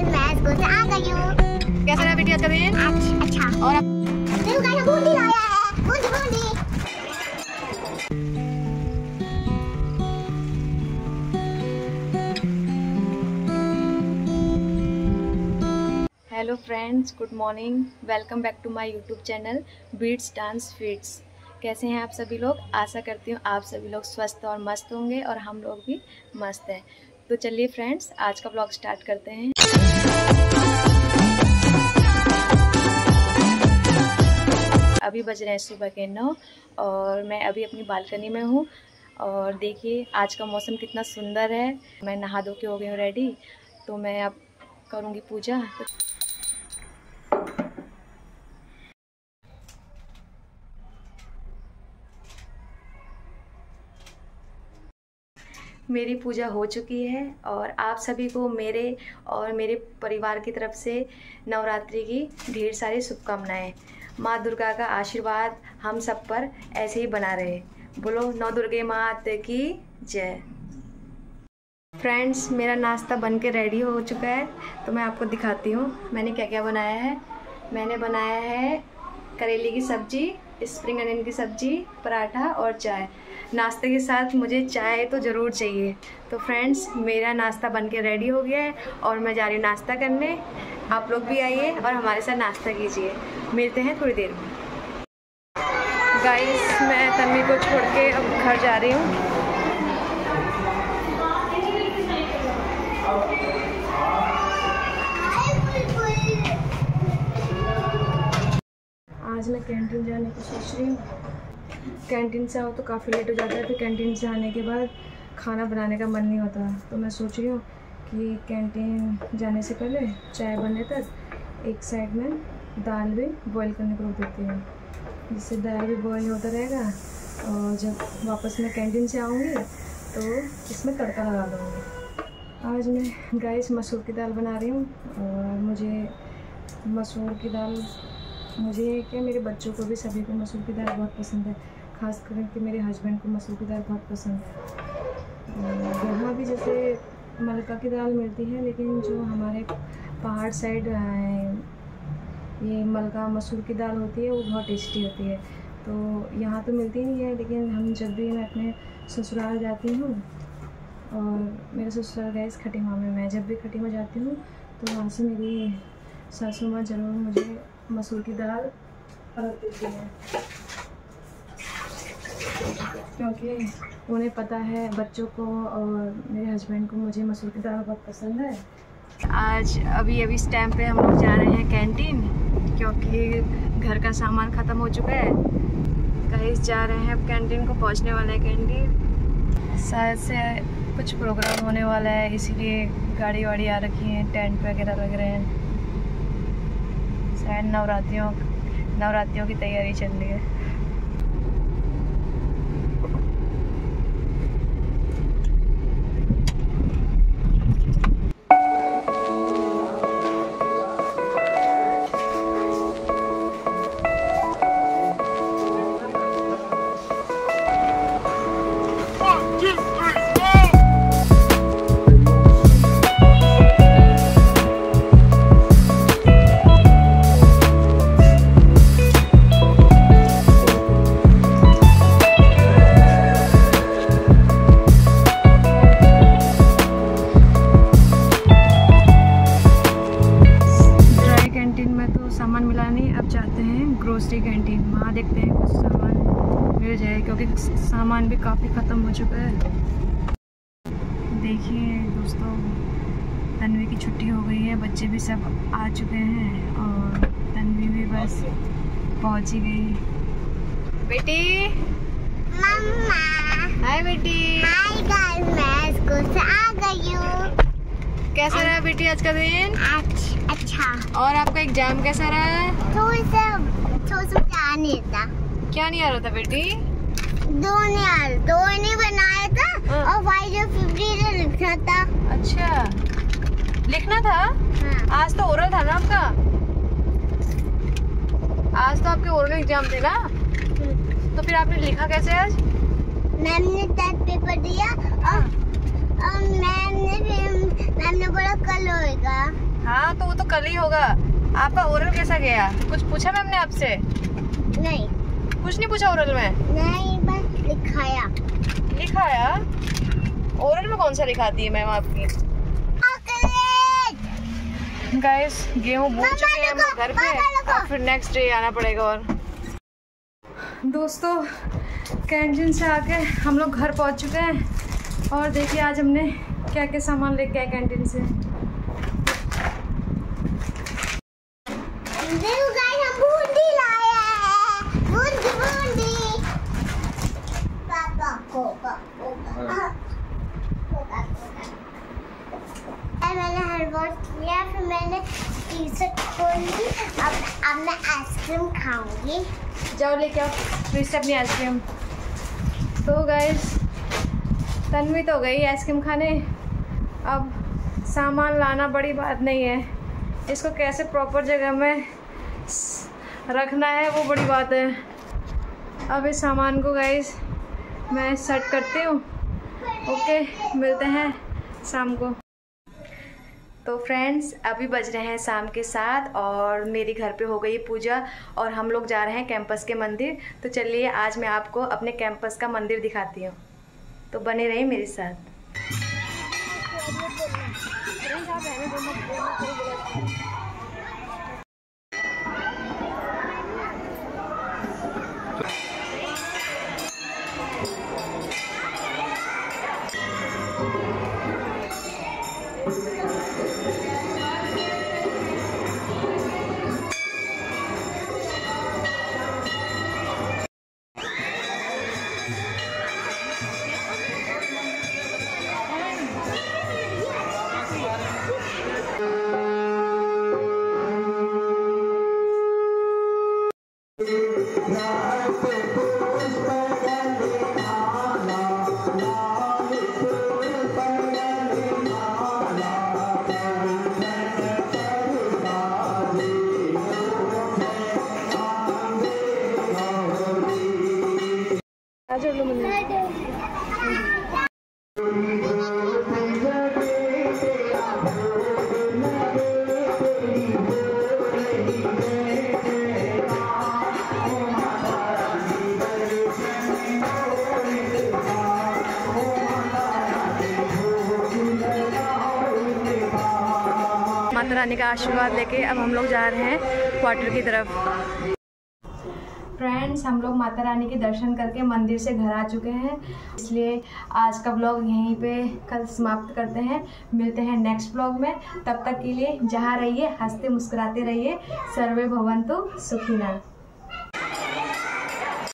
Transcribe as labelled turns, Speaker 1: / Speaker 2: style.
Speaker 1: मैं स्कूल से आ गई हूँ।
Speaker 2: कैसा रहा बेटी आज का दिन?
Speaker 1: अच्छा।
Speaker 2: और
Speaker 1: देखो गाइस बूंदी लाया है, बूंदी बूंदी।
Speaker 2: Hello friends, good morning. Welcome back to my YouTube channel beats dance feeds. कैसे हैं आप सभी लोग? आशा करती हूँ आप सभी लोग स्वस्थ और मस्त होंगे और हम लोग भी मस्त हैं। तो चलिए फ्रेंड्स, आज का ब्लॉग स्टार्ट करते हैं। अभी बज रहे हैं सुबह के 9 और मैं अभी अपनी बालकनी में हूँ। और देखिए आज का मौसम कितना सुंदर है। मैं नहा धो के हो गई हूँ रेडी, तो मैं अब करूँगी पूजा। मेरी पूजा हो चुकी है और आप सभी को मेरे और मेरे परिवार की तरफ से नवरात्रि की ढेर सारी शुभकामनाएं। माँ दुर्गा का आशीर्वाद हम सब पर ऐसे ही बना रहे। बोलो नौ दुर्गे मात की जय। फ्रेंड्स, मेरा नाश्ता बन के रेडी हो चुका है, तो मैं आपको दिखाती हूँ मैंने क्या क्या बनाया है। मैंने बनाया है करेले की सब्जी, स्प्रिंग अनियन की सब्जी, पराठा और चाय। नाश्ते के साथ मुझे चाय तो ज़रूर चाहिए। तो फ्रेंड्स, मेरा नाश्ता बन के रेडी हो गया है और मैं जा रही हूँ नाश्ता करने। आप लोग भी आइए और हमारे साथ नाश्ता कीजिए। मिलते हैं थोड़ी देर में। गाइस, मैं तन्वी को छोड़ के अब घर जा रही हूँ। आज मैं कैंटीन जाने की सोच रही हूँ। कैंटीन से आओ तो काफ़ी लेट हो जाता है, फिर कैंटीन से आने के बाद खाना बनाने का मन नहीं होता। तो मैं सोच रही हूँ कि कैंटीन जाने से पहले चाय बनने तक एक साइड में दाल भी बॉईल करने को रख देती हूँ, जिससे दाल भी बॉईल होता रहेगा। और जब वापस मैं कैंटीन से आऊँगी तो इसमें तड़का लगा दूँगी। आज मैं गाइस मसूर की दाल बना रही हूँ और मुझे मसूर की दाल, मुझे क्या मेरे बच्चों को भी सभी को मसूर की दाल बहुत पसंद है। ख़ास करके मेरे हस्बैंड को मसूर की दाल बहुत पसंद है। यहाँ भी जैसे मलका की दाल मिलती है, लेकिन जो हमारे पहाड़ साइड ये मलका मसूर की दाल होती है वो बहुत टेस्टी होती है। तो यहाँ तो मिलती नहीं है, लेकिन हम जब भी मैं अपने ससुराल जाती हूँ, और मेरे ससुराल गैस खटीमा में, मैं जब भी खटीमा जाती हूँ तो वहाँ से मेरी सासू माँ ज़रूर मुझे मसूर की दाल रख देती है, क्योंकि उन्हें पता है बच्चों को और मेरे हस्बैंड को मुझे मसूर की दाल बहुत पसंद है। आज अभी इस टाइम पे हम लोग जा रहे हैं कैंटीन, क्योंकि घर का सामान ख़त्म हो चुका है। कहीं जा रहे हैं, अब कैंटीन को पहुंचने वाला है। कैंटीन शायद से कुछ प्रोग्राम होने वाला है, इसीलिए गाड़ी वाड़ी आ रखी है, टेंट वगैरह लग रहे हैं। शायद नवरात्रियों की तैयारी चल रही है। सामान मिला नहीं, अब जाते हैं ग्रोसरी कैंटीन। वहाँ देखते हैं कुछ सामान मिल जाए, क्योंकि सामान भी काफ़ी ख़त्म हो चुका है। देखिए दोस्तों, तन्वी की छुट्टी हो गई है, बच्चे भी सब आ चुके हैं और तन्वी भी बस पहुँच ही गई। बेटी,
Speaker 1: मम्मा।
Speaker 2: हाय बेटी।
Speaker 1: हाय गाइस, मैं स्कूल से आ गई हूँ।
Speaker 2: कैसा रहा बेटी आज का दिन?
Speaker 1: अच्छा।
Speaker 2: और आपका एग्जाम कैसा रहा?
Speaker 1: थोड़ा क्या नहीं था।
Speaker 2: क्या नहीं आ रहा था बेटी?
Speaker 1: दो नहीं बनाया था और 550 लिखा था।
Speaker 2: अच्छा, लिखना था?
Speaker 1: हाँ।
Speaker 2: आज तो ओरल था ना आपका? आज तो आपके ओरल एग्जाम थे ना? तो फिर आपने लिखा कैसे आज?
Speaker 1: मैम ने टेस्ट पेपर दिया और मैम ने बोला कल होएगा।
Speaker 2: हाँ तो वो तो कल ही होगा। आपका ओरल कैसा गया? कुछ पूछा मैम ने आपसे?
Speaker 1: नहीं,
Speaker 2: कुछ नहीं पूछा ओरल में?
Speaker 1: नहीं, बस लिखाया।
Speaker 2: लिखाया? ओरल में कौन सा लिखाती है मैम आपकी? गाइस गेहूँ बून चुके हैं हम लोग घर पे और फिर नेक्स्ट डे आना पड़ेगा। और दोस्तों कैंटीन से आके हम लोग घर पहुंच चुके हैं और देखिए आज हमने क्या क्या सामान लेके आए कैंटीन से।
Speaker 1: बूंदी लाया है, बूंदी। पापा को मैंने हर वॉश किया, फिर मैंने टी-शर्ट खोली। अब मैं आइसक्रीम खाऊंगी।
Speaker 2: जाओ लेके आओ फिर से अपनी आइसक्रीम। तो गाइस तन्वी तो गई आइसक्रीम खाने। अब सामान लाना बड़ी बात नहीं है, इसको कैसे प्रॉपर जगह में रखना है वो बड़ी बात है। अब इस सामान को गाइस मैं सेट करती हूँ। ओके मिलते हैं शाम को। तो फ्रेंड्स अभी बज रहे हैं शाम के 7 और मेरे घर पे हो गई पूजा और हम लोग जा रहे हैं कैंपस के मंदिर। तो चलिए आज मैं आपको अपने कैंपस का मंदिर दिखाती हूँ, तो बने रहिए मेरे साथ। माता रानी का आशीर्वाद लेके अब हम लोग जा रहे हैं क्वार्टर की तरफ। फ्रेंड्स हम लोग माता रानी के दर्शन करके मंदिर से घर आ चुके हैं, इसलिए आज का ब्लॉग यहीं पे कल समाप्त करते हैं। मिलते हैं नेक्स्ट ब्लॉग में, तब तक के लिए जहाँ रहिए हंसते मुस्कुराते रहिए। सर्वे भवन्तु सुखिनः।